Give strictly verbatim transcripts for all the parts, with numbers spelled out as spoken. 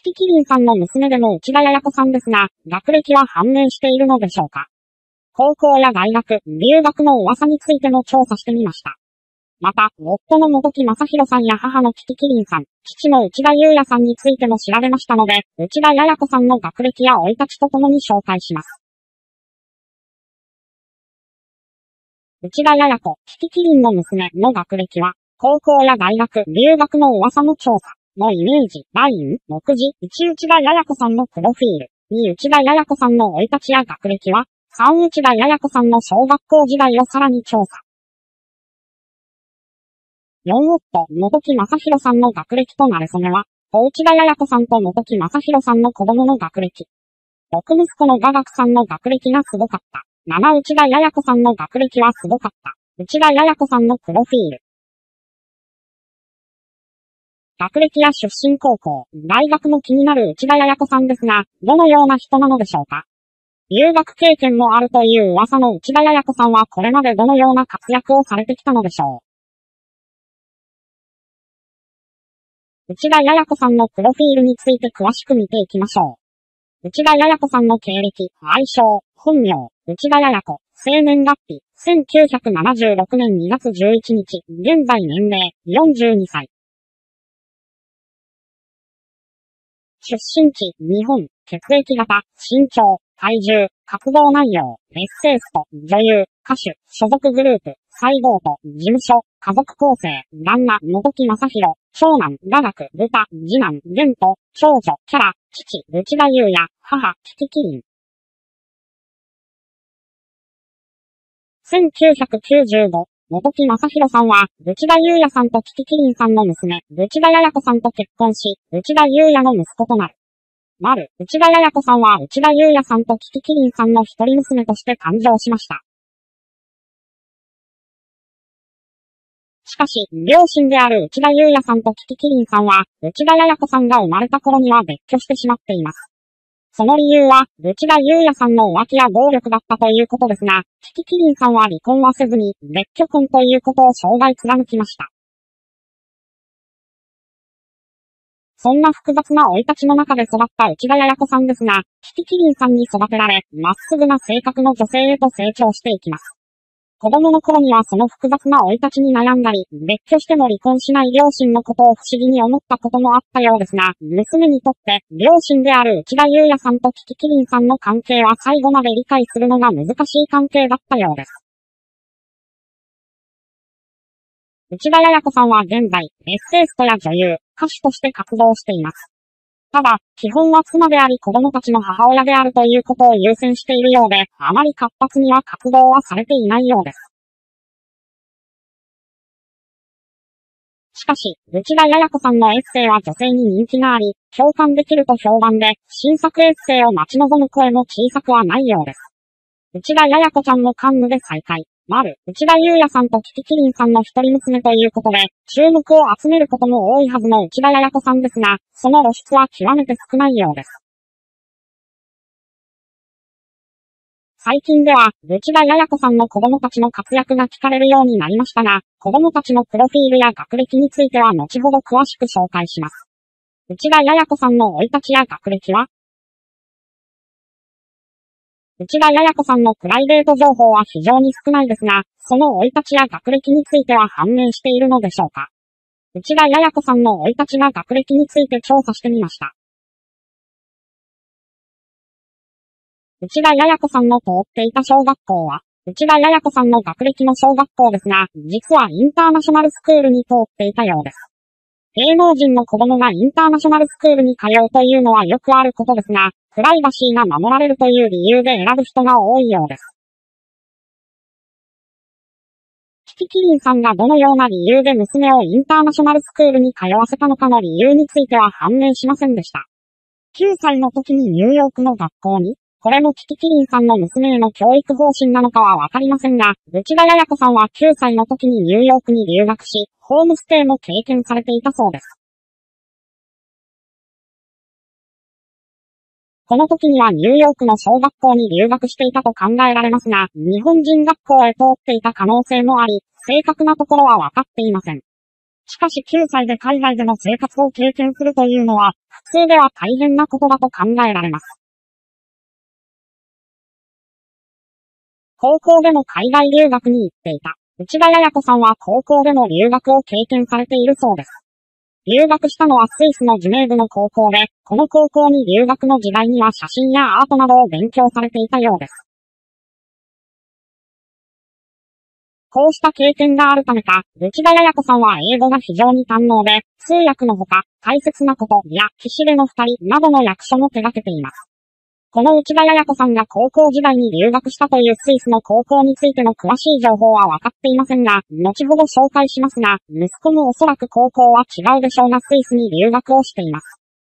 キキリンさんの娘でも内田彩子さんですが、学歴は判明しているのでしょうか。高校や大学、留学の噂についても調査してみました。また、夫の本木正弘さんや母のキキキリンさん、父の内田裕也さんについても調べましたので、内田彩子さんの学歴や生い立ちとともに紹介します。内田彩子、キキキリンの娘の学歴は、高校や大学、留学の噂の調査のイメージ、ライン、目次、いち内田彩子さんのプロフィール、に内田彩子さんの生い立ちや学歴は、さん内田彩子さんの小学校時代をさらに調査。よん夫、本木正弘さんの学歴と馴れ初めは、ご内田彩子さんと本木正弘さんの子供の学歴。ろく息子の雅楽さんの学歴がすごかった。なな内田彩子さんの学歴はすごかった。内田彩子さんのプロフィール。学歴や出身高校、大学も気になる内田彩子さんですが、どのような人なのでしょうか。留学経験もあるという噂の内田彩子さんはこれまでどのような活躍をされてきたのでしょう。内田彩子さんのプロフィールについて詳しく見ていきましょう。内田彩子さんの経歴、愛称、本名、内田彩子、生年月日、せんきゅうひゃくななじゅうろくねんにがつじゅういちにち、現在年齢、よんじゅうにさい。出身地、日本、血液型、身長、体重、活動内容、エッセイスト、女優、歌手、所属グループ、西郷と、事務所、家族構成、旦那、本木正弘、長男、雅楽、歌、次男、玄斗、長女、キャラ、父、内田裕也、母、キキキリン。せんきゅうひゃくきゅうじゅうご、本木正弘さんは、内田裕也さんとキキキリンさんの娘、内田彩子さんと結婚し、内田裕也の息子となる。丸、内田彩子さんは内田裕也さんとキキキリンさんの一人娘として誕生しました。しかし、両親である内田裕也さんとキキキリンさんは、内田彩子さんが生まれた頃には別居してしまっています。その理由は、内田裕也さんの浮気や暴力だったということですが、キキキリンさんは離婚はせずに、別居婚ということを生涯貫きました。そんな複雑な生い立ちの中で育った内田彩子さんですが、キキキリンさんに育てられ、まっすぐな性格の女性へと成長していきます。子供の頃にはその複雑な生い立ちに悩んだり、別居しても離婚しない両親のことを不思議に思ったこともあったようですが、娘にとって、両親である内田裕也さんとキキキリンさんの関係は最後まで理解するのが難しい関係だったようです。内田彩子さんは現在、エッセイストや女優、歌手として活動しています。ただ、基本は妻であり子供たちの母親であるということを優先しているようで、あまり活発には活動はされていないようです。しかし、内田彩子さんのエッセイは女性に人気があり、共感できると評判で、新作エッセイを待ち望む声も小さくはないようです。内田彩子ちゃんもカンヌで再会。丸、内田裕也さんとキキキリンさんの一人娘ということで、注目を集めることも多いはずの内田彩子さんですが、その露出は極めて少ないようです。最近では、内田彩子さんの子供たちの活躍が聞かれるようになりましたが、子供たちのプロフィールや学歴については後ほど詳しく紹介します。内田彩子さんの生い立ちや学歴は、内田彩子さんのプライベート情報は非常に少ないですが、その生い立ちや学歴については判明しているのでしょうか。内田彩子さんの生い立ちや学歴について調査してみました。内田彩子さんの通っていた小学校は、内田彩子さんの学歴の小学校ですが、実はインターナショナルスクールに通っていたようです。芸能人の子供がインターナショナルスクールに通うというのはよくあることですが、プライバシーが守られるという理由で選ぶ人が多いようです。キキキリンさんがどのような理由で娘をインターナショナルスクールに通わせたのかの理由については判明しませんでした。きゅうさいの時にニューヨークの学校に、これもキキキリンさんの娘への教育方針なのかはわかりませんが、内田彩子さんはきゅうさいの時にニューヨークに留学し、ホームステイも経験されていたそうです。この時にはニューヨークの小学校に留学していたと考えられますが、日本人学校へ通っていた可能性もあり、正確なところはわかっていません。 しかしきゅうさいで海外での生活を経験するというのは、普通では大変なことだと考えられます。高校でも海外留学に行っていた。内田彩子さんは高校での留学を経験されているそうです。留学したのはスイスのジュネーブの高校で、この高校に留学の時代には写真やアートなどを勉強されていたようです。こうした経験があるためか、内田彩子さんは英語が非常に堪能で、通訳のほか、大切なことや騎士での二人などの役所も手掛けています。この内田彩子さんが高校時代に留学したというスイスの高校についての詳しい情報は分かっていませんが、後ほど紹介しますが、息子もおそらく高校は違うでしょうがスイスに留学をしています。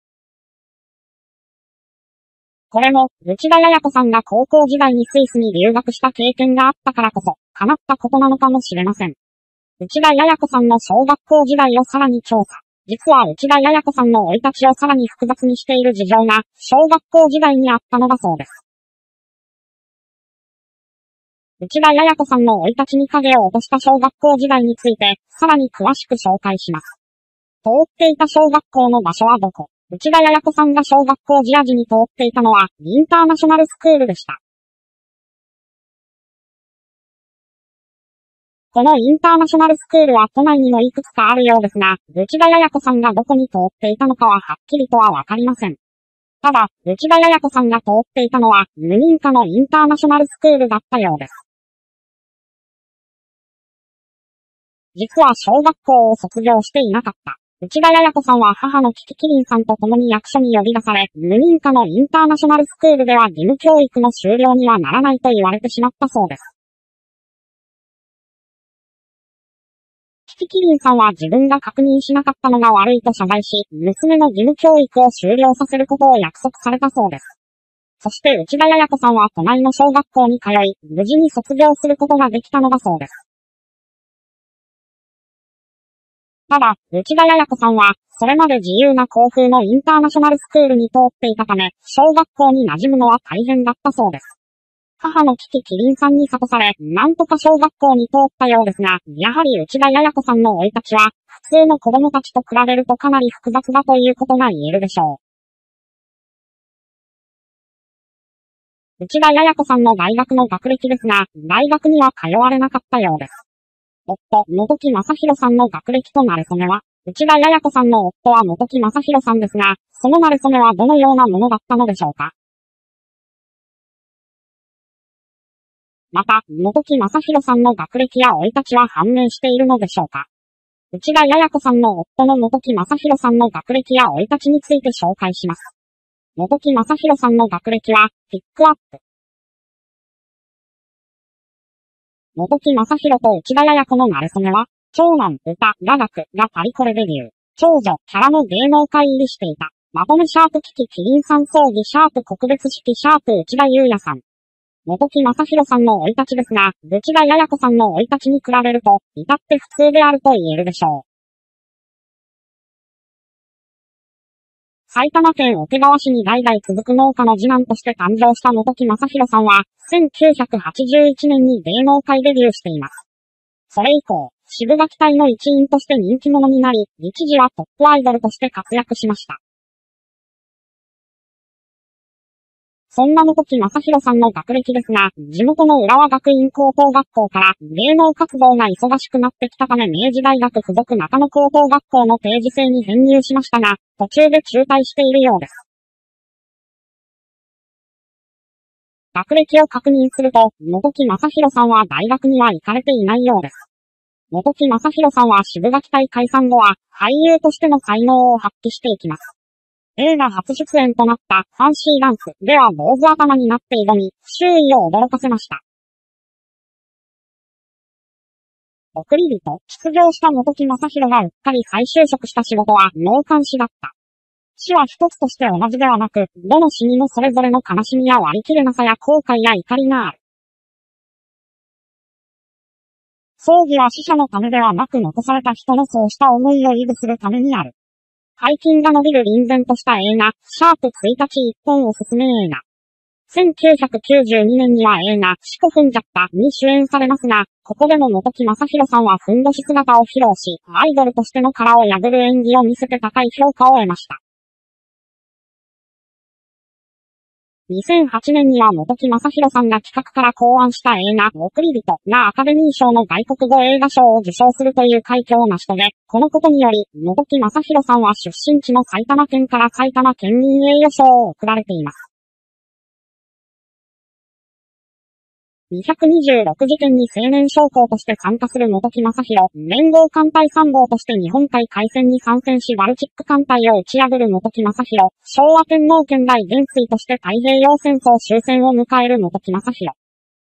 これも、内田彩子さんが高校時代にスイスに留学した経験があったからこそ、叶ったことなのかもしれません。内田彩子さんの小学校時代をさらに調査。実は内田彩子さんの生い立ちをさらに複雑にしている事情が、小学校時代にあったのだそうです。内田彩子さんの生い立ちに影を落とした小学校時代について、さらに詳しく紹介します。通っていた小学校の場所はどこ？内田彩子さんが小学校時に通っていたのは、インターナショナルスクールでした。このインターナショナルスクールは都内にもいくつかあるようですが、内田彩子さんがどこに通っていたのかははっきりとはわかりません。ただ、内田彩子さんが通っていたのは、無認可のインターナショナルスクールだったようです。実は小学校を卒業していなかった。内田彩子さんは母のキキキリンさんと共に役所に呼び出され、無認可のインターナショナルスクールでは義務教育の修了にはならないと言われてしまったそうです。キキキリンさんは自分が確認しなかったのが悪いと謝罪し、娘の義務教育を修了させることを約束されたそうです。そして内田彩子さんは都内の小学校に通い、無事に卒業することができたのだそうです。ただ、内田彩子さんは、それまで自由な校風のインターナショナルスクールに通っていたため、小学校に馴染むのは大変だったそうです。母のキキキリンさんに諭され、なんとか小学校に通ったようですが、やはり内田彩子さんの生い立ちは、普通の子供たちと比べるとかなり複雑だということが言えるでしょう。内田彩子さんの大学の学歴ですが、大学には通われなかったようです。夫、本木正弘さんの学歴と馴れ初めは、内田彩子さんの夫は本木正弘さんですが、その馴れ初めはどのようなものだったのでしょうか。また、本木正弘さんの学歴や生い立ちは判明しているのでしょうか。内田彩子さんの夫の本木正弘さんの学歴や生い立ちについて紹介します。本木正弘さんの学歴は、ピックアップ。本木正弘と内田彩子の馴れ初めは、長男、歌、雅楽がパリコレデビュー。長女、キャラの芸能界入りしていた。まとめシャープキキキリンさん葬儀シャープ国別式シャープ内田裕也さん。本木正弘さんの生い立ちですが、内田彩子さんの生い立ちに比べると、至って普通であると言えるでしょう。埼玉県桶川市に代々続く農家の次男として誕生した本木正弘さんは、せんきゅうひゃくはちじゅういちねんに芸能界デビューしています。それ以降、渋垣隊の一員として人気者になり、一時はトップアイドルとして活躍しました。そんな本木正弘さんの学歴ですが、地元の浦和学院高等学校から芸能活動が忙しくなってきたため明治大学附属中野高等学校の定時制に編入しましたが、途中で中退しているようです。学歴を確認すると、本木正弘さんは大学には行かれていないようです。本木正弘さんは渋垣隊解散後は、俳優としての才能を発揮していきます。映画初出演となったファンシーダンスでは坊主頭になって挑み、周囲を驚かせました。送り人、失業した本木正弘がうっかり再就職した仕事は納棺師だった。死は一つとして同じではなく、どの死にもそれぞれの悲しみや割り切れなさや後悔や怒りがある。葬儀は死者のためではなく残された人のそうした思いを維持するためにある。背筋が伸びる臨然とした映画、シャープいちにちいっぽんおすすめ映画。 せんきゅうひゃくきゅうじゅうにねんには映画、四股踏んじゃったに主演されますが、ここでも本木雅弘さんはふんどし姿を披露し、アイドルとしての殻を破る演技を見せて高い評価を得ました。にせんはちねんには本木雅弘さんが企画から考案した映画、贈り人がアカデミー賞の外国語映画賞を受賞するという快挙を成し遂げ、このことにより、本木雅弘さんは出身地の埼玉県から埼玉県民栄誉賞を贈られています。にひゃくにじゅうろく事件に青年将校として参加する本木雅弘、連合艦隊参謀として日本海海戦に参戦しバルチック艦隊を打ち破る本木雅弘、昭和天皇建大元帥として太平洋戦争終戦を迎える本木雅弘。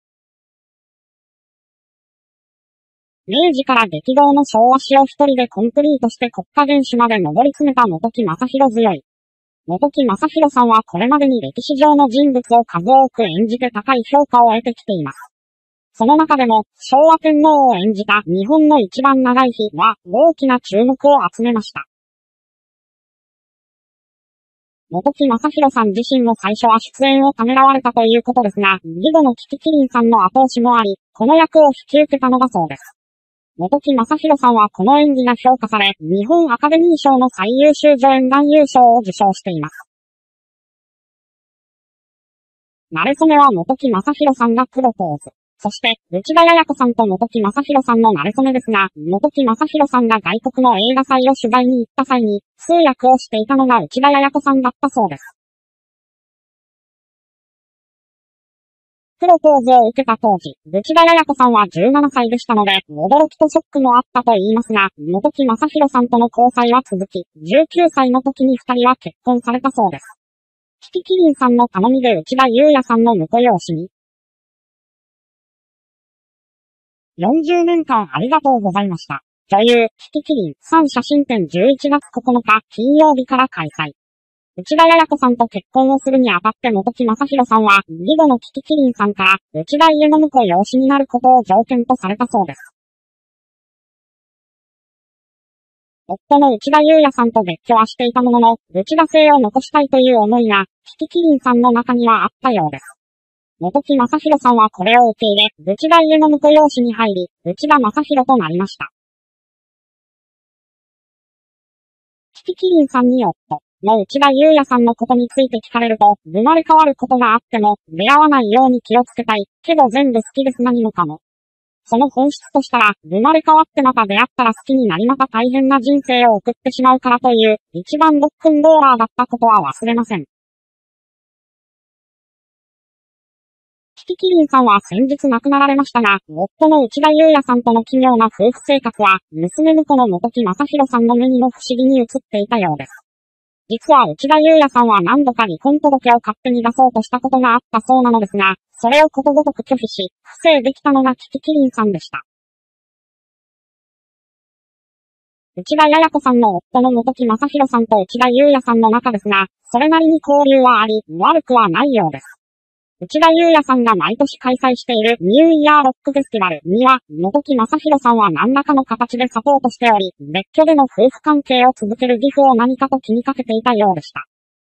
明治から激動の昭和史を一人でコンプリートして国家元首まで上り詰めた本木雅弘強い。本木雅弘さんはこれまでに歴史上の人物を数多く演じて高い評価を得てきています。その中でも、昭和天皇を演じた日本の一番長い日は大きな注目を集めました。本木雅弘さん自身も最初は出演をためらわれたということですが、義母のキキキリンさんの後押しもあり、この役を引き受けたのだそうです。本木雅弘さんはこの演技が評価され、日本アカデミー賞の最優秀助演男優賞を受賞しています。馴れ初めは本木雅弘さんがプロポーズ。そして、内田彩子さんと本木雅弘さんの馴れ初めですが、本木雅弘さんが外国の映画祭を取材に行った際に、通訳をしていたのが内田彩子さんだったそうです。プロポーズを受けた当時、内田彩子さんはじゅうななさいでしたので、驚きとショックもあったと言いますが、本木雅弘さんとの交際は続き、じゅうきゅうさいの時に二人は結婚されたそうです。キキキリンさんの頼みで内田裕也さんの婿養子に。よんじゅうねんかんありがとうございました。女優、キキキリンさん写真展じゅういちがつここのか金曜日から開催。内田彩子さんと結婚をするにあたって本木雅弘さんは、義母のキキキリンさんから、内田家の婿養子になることを条件とされたそうです。夫の内田裕也さんと別居はしていたものの、内田姓を残したいという思いが、キキキリンさんの中にはあったようです。本木雅弘さんはこれを受け入れ、内田家の婿養子に入り、内田正弘となりました。キキキリンさんに夫の内田裕也さんのことについて聞かれると、生まれ変わることがあっても、出会わないように気をつけたい、けど全部好きです何もかも。その本質としたら、生まれ変わってまた出会ったら好きになりまた大変な人生を送ってしまうからという、一番ロックンローラーだったことは忘れません。キキキリンさんは先日亡くなられましたが、夫の内田裕也さんとの奇妙な夫婦生活は、娘婿の本木雅弘さんの目にも不思議に映っていたようです。実は内田裕也さんは何度か離婚届を勝手に出そうとしたことがあったそうなのですが、それをことごとく拒否し、不正できたのがキキキリンさんでした。内田彩子さんの夫の本木雅弘さんと内田裕也さんの仲ですが、それなりに交流はあり、悪くはないようです。内田裕也さんが毎年開催しているニューイヤーロックフェスティバルには、本木雅弘さんは何らかの形でサポートしており、別居での夫婦関係を続ける義父を何かと気にかけていたようでした。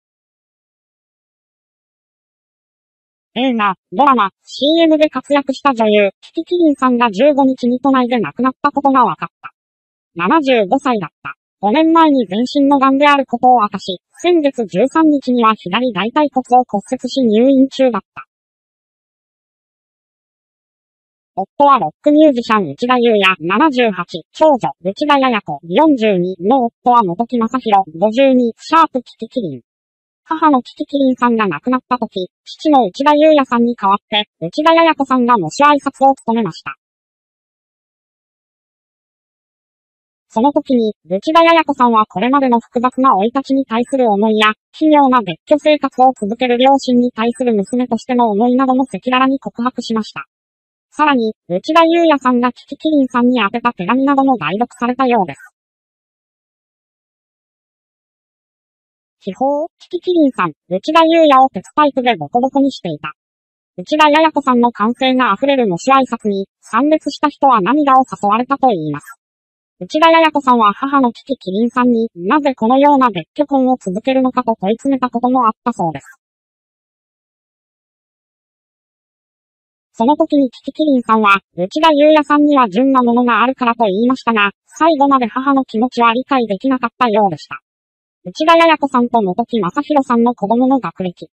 映画、ドラマ、シーエム で活躍した女優、キキキリンさんがじゅうごにちに都内で亡くなったことが分かった。ななじゅうごさいだった。ごねんまえに全身の癌であることを明かし、先月じゅうさんにちには左大腿骨を骨折し入院中だった。夫はロックミュージシャン内田裕也ななじゅうはち、長女内田彩子よんじゅうにの夫は本木雅弘ごじゅうに、シャープキキキリン。母のキキキリンさんが亡くなった時、父の内田裕也さんに代わって、内田彩子さんが模試挨拶を務めました。その時に、内田彩子さんはこれまでの複雑な生い立ちに対する思いや、奇妙な別居生活を続ける両親に対する娘としての思いなども赤裸々に告白しました。さらに、内田裕也さんがキキキリンさんに宛てた手紙なども代読されたようです。秘宝、キキキリンさん、内田裕也を鉄パイプでボコボコにしていた。内田彩子さんの感性が溢れる模試挨拶に、参列した人は涙を誘われたといいます。内田彩子さんは母のキキキリンさんに、なぜこのような別居婚を続けるのかと問い詰めたこともあったそうです。 その時にキキキリンさんは、内田裕也さんには純なものがあるからと言いましたが、最後まで母の気持ちは理解できなかったようでした。内田彩子さんと本木正宏さんの子供の学歴。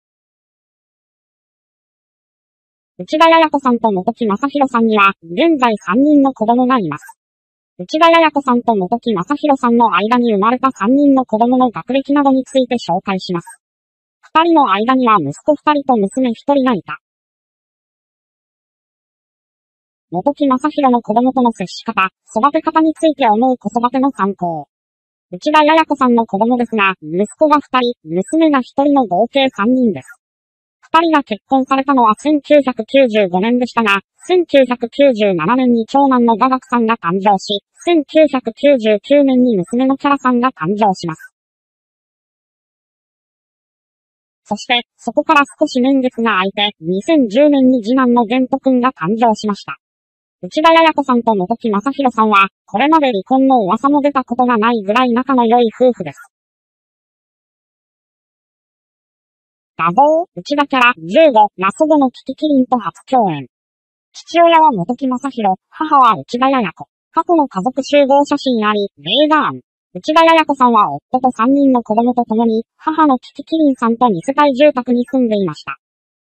内田彩子さんと本木正宏さんには、現在さんにんの子供がいます。内田彩子さんと本木正宏さんの間に生まれたさんにんの子供の学歴などについて紹介します。ふたりの間には息子ふたりと娘ひとりがいた。本木正宏の子供との接し方、育て方について思う子育ての参考。内田彩子さんの子供ですが、息子がふたり、娘がひとりの合計さんにんです。ふたりが結婚されたのはせんきゅうひゃくきゅうじゅうごねんでしたが、せんきゅうひゃくきゅうじゅうななねんに長男の雅楽さんが誕生し、せんきゅうひゃくきゅうじゅうきゅうねんに娘のキャラさんが誕生します。そして、そこから少し年月が空いて、にせんじゅうねんに次男の玄斗くんが誕生しました。内田彩子さんと本木正宏さんは、これまで離婚の噂も出たことがないぐらい仲の良い夫婦です。画像、内田キャラ、じゅうご、ラソゴのキキキリンと初共演。父親は本木正宏、母は内田彩子。過去の家族集合写真あり、例が案。内田彩子さんは夫とさんにんの子供と共に、母のキキキリンさんとに世帯住宅に住んでいました。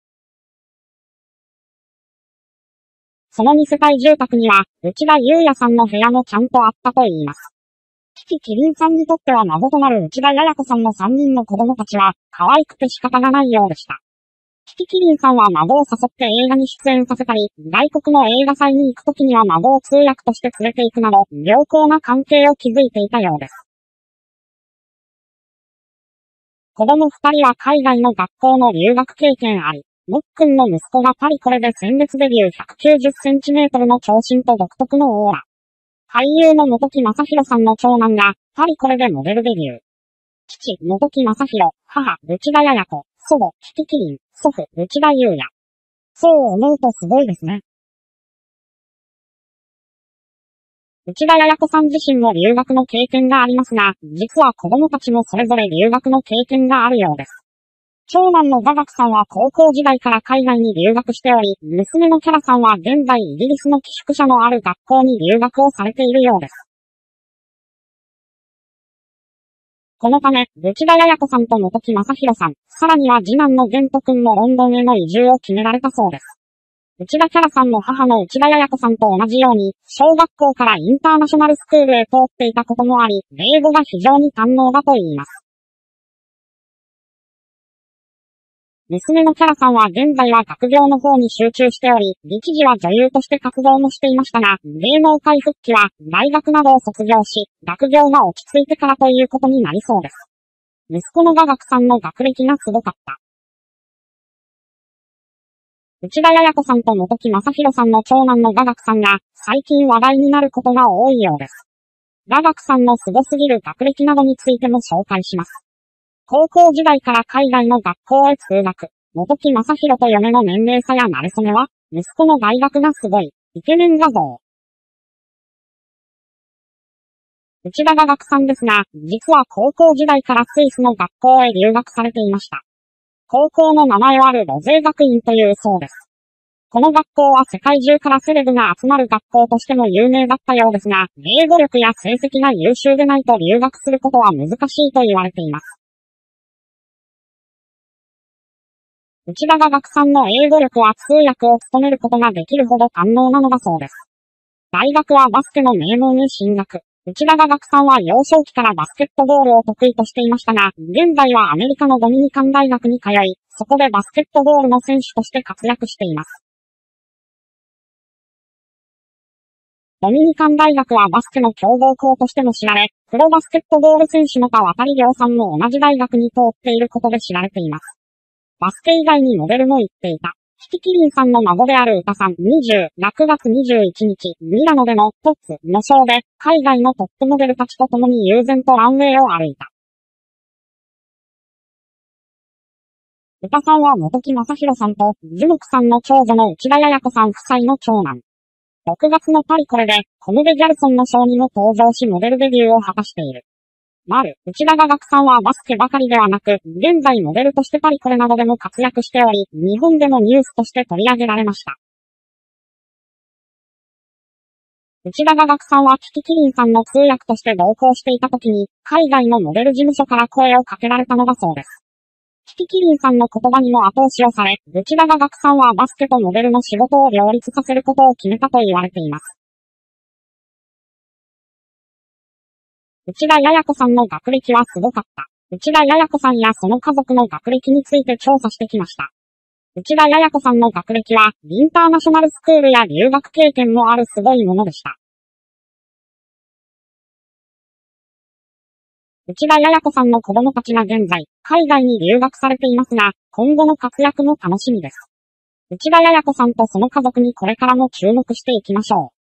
そのに世帯住宅には、内田裕也さんの部屋もちゃんとあったといいます。キキキリンさんにとっては孫となる内田彩子さんのさんにんの子供たちは、可愛くて仕方がないようでした。キキキリンさんは孫を誘って映画に出演させたり、外国の映画祭に行くときには孫を通訳として連れて行くなど、良好な関係を築いていたようです。子供ふたりは海外の学校の留学経験あり、もっくんの息子がパリコレで鮮烈デビューひゃくきゅうじゅっセンチメートルの長身と独特のオーラ。俳優の本木正宏さんの長男が、パリコレでモデルデビュー。父、本木正宏、母、内田彩子、祖母、キキキリン、祖父、内田裕也。そう思うとすごいですね。内田彩子さん自身も留学の経験がありますが、実は子供たちもそれぞれ留学の経験があるようです。長男の雅楽さんは高校時代から海外に留学しており、娘のキャラさんは現在イギリスの寄宿舎のある学校に留学をされているようです。このため、内田彩子さんと本木正宏さん、さらには次男の玄斗くんもロンドンへの移住を決められたそうです。内田キャラさんも母の内田彩子さんと同じように、小学校からインターナショナルスクールへ通っていたこともあり、英語が非常に堪能だと言います。娘のキャラさんは現在は学業の方に集中しており、一時は女優として活動もしていましたが、芸能界復帰は大学などを卒業し、学業が落ち着いてからということになりそうです。息子の雅楽さんの学歴がすごかった。内田彩子さんと本木正宏さんの長男の雅楽さんが、最近話題になることが多いようです。雅楽さんの凄すぎる学歴などについても紹介します。高校時代から海外の学校へ通学。本木正宏と嫁の年齢差や馴れ初めは、息子の大学がすごい、イケメン画像。内田雅楽さんですが、実は高校時代からスイスの学校へ留学されていました。高校の名前はル・ロゼー学院というそうです。この学校は世界中からセレブが集まる学校としても有名だったようですが、英語力や成績が優秀でないと留学することは難しいと言われています。内田雅楽さんの英語力は通訳を務めることができるほど堪能なのだそうです。大学はバスケの名門へ進学。内田雅楽さんは幼少期からバスケットボールを得意としていましたが、現在はアメリカのドミニカン大学に通い、そこでバスケットボールの選手として活躍しています。ドミニカン大学はバスケの強豪校としても知られ、プロバスケットボール選手の田渡亮さんも同じ大学に通っていることで知られています。バスケ以外にモデルも言っていた。キキキリンさんの孫である歌さんにじゅう、ろくがつにじゅういちにち、ミラノでのトッツのショーで、海外のトップモデルたちと共に悠然とランウェイを歩いた。歌さんは本木正宏さんと、樹木さんの長女の内田彩子さん夫妻の長男。ろくがつのパリコレで、コムデ・ギャルソンのショーにも登場しモデルデビューを果たしている。丸、内田雅楽さんはバスケばかりではなく、現在モデルとしてパリコレなどでも活躍しており、日本でもニュースとして取り上げられました。 内田雅学さんはキキキリンさんの通訳として同行していた時に、海外のモデル事務所から声をかけられたのだそうです。キキキリンさんの言葉にも後押しをされ、内田雅学さんはバスケとモデルの仕事を両立させることを決めたと言われています。内田也子さんの学歴はすごかった。内田也子さんやその家族の学歴について調査してきました。内田也子さんの学歴は、インターナショナルスクールや留学経験もあるすごいものでした。内田也子さんの子供たちが現在、海外に留学されていますが、今後の活躍も楽しみです。内田也子さんとその家族にこれからも注目していきましょう。